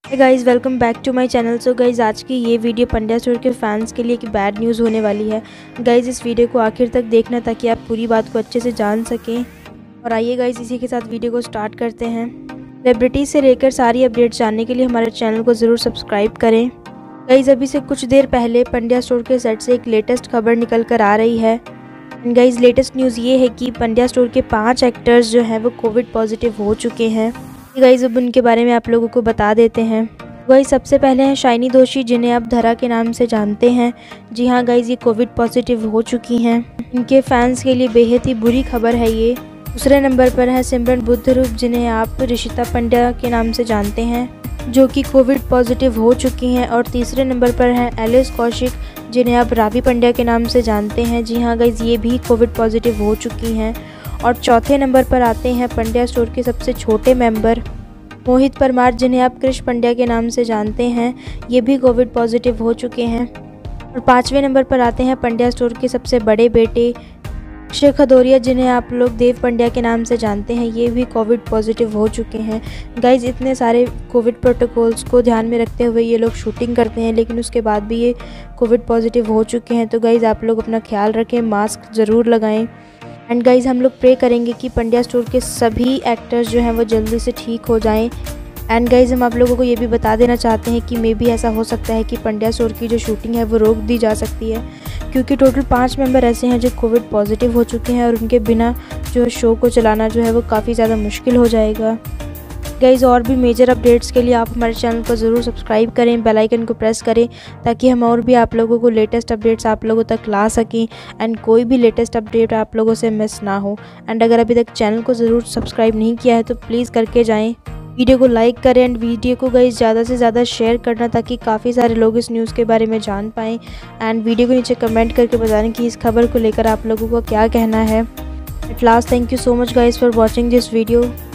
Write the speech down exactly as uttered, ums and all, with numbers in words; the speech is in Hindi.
Guys welcome back to my channel. So guys आज की ये वीडियो पंड्या स्टोर के फैंस के लिए एक बैड न्यूज़ होने वाली है। गाइज़ इस वीडियो को आखिर तक देखना ताकि आप पूरी बात को अच्छे से जान सकें। और आइए गाइज़ इसी के साथ वीडियो को स्टार्ट करते हैं। सेलिब्रिटी से लेकर सारी अपडेट्स जानने के लिए हमारे चैनल को ज़रूर सब्सक्राइब करें। गाइज़ अभी से कुछ देर पहले पंड्या स्टोर के सेट से एक लेटेस्ट खबर निकल कर आ रही है। गाइज़ लेटेस्ट न्यूज़ ये है कि पंड्या स्टोर के पाँच एक्टर्स जो हैं वो कोविड पॉजिटिव हो चुके हैं। गाइज़ अब उनके बारे में आप लोगों को बता देते हैं। गाइज़ सबसे पहले हैं शाइनी दोषी, जिन्हें आप धरा के नाम से जानते हैं। जी हाँ गाइज़, ये कोविड पॉजिटिव हो चुकी हैं। इनके फैंस के लिए बेहद ही बुरी खबर है ये। दूसरे नंबर पर है सिमरन बुद्धरूप, जिन्हें आप ऋषिता पंड्या के नाम से जानते हैं, जो कि कोविड पॉजिटिव हो चुकी हैं। और तीसरे नंबर पर है एलिस कौशिक, जिन्हें आप रावी पंड्या के नाम से जानते हैं। जी हाँ गाइज़, ये भी कोविड पॉजिटिव हो चुकी हैं। और चौथे नंबर पर आते हैं पंड्या स्टोर के सबसे छोटे मेंबर मोहित परमार, जिन्हें आप कृष पंड्या के नाम से जानते हैं। ये भी कोविड पॉजिटिव हो चुके हैं। और पाँचवें नंबर पर आते हैं पंड्या स्टोर के सबसे बड़े बेटे अक्षय खदौरिया, जिन्हें आप लोग देव पंड्या के नाम से जानते हैं। ये भी कोविड पॉजिटिव हो चुके हैं। गाइज़ इतने सारे कोविड प्रोटोकॉल्स को ध्यान में रखते हुए ये लोग शूटिंग करते हैं, लेकिन उसके बाद भी ये कोविड पॉजिटिव हो चुके हैं। तो गाइज़ आप लोग अपना ख्याल रखें, मास्क ज़रूर लगाएं। एंड गाइज़ हम लोग प्रे करेंगे कि पंड्या स्टोर के सभी एक्टर्स जो हैं वो जल्दी से ठीक हो जाएं। एंड गाइज़ हम आप लोगों को ये भी बता देना चाहते हैं कि मे बी ऐसा हो सकता है कि पंड्या स्टोर की जो शूटिंग है वो रोक दी जा सकती है, क्योंकि टोटल पाँच मेंबर ऐसे हैं जो कोविड पॉजिटिव हो चुके हैं और उनके बिना जो शो को चलाना जो है वो काफ़ी ज़्यादा मुश्किल हो जाएगा। गाइज़ और भी मेजर अपडेट्स के लिए आप हमारे चैनल को ज़रूर सब्सक्राइब करें, बेल आइकन को प्रेस करें, ताकि हम और भी आप लोगों को लेटेस्ट अपडेट्स आप लोगों तक ला सकें एंड कोई भी लेटेस्ट अपडेट आप लोगों से मिस ना हो। एंड अगर अभी तक चैनल को ज़रूर सब्सक्राइब नहीं किया है तो प्लीज़ करके जाएँ। वीडियो को लाइक करें एंड वीडियो को गाइज़ ज़्यादा से ज़्यादा शेयर करना, ताकि काफ़ी सारे लोग इस न्यूज़ के बारे में जान पाएँ। एंड वीडियो को नीचे कमेंट करके बताएं कि इस खबर को लेकर आप लोगों को क्या कहना है। At last thank you so much guys for watching this video.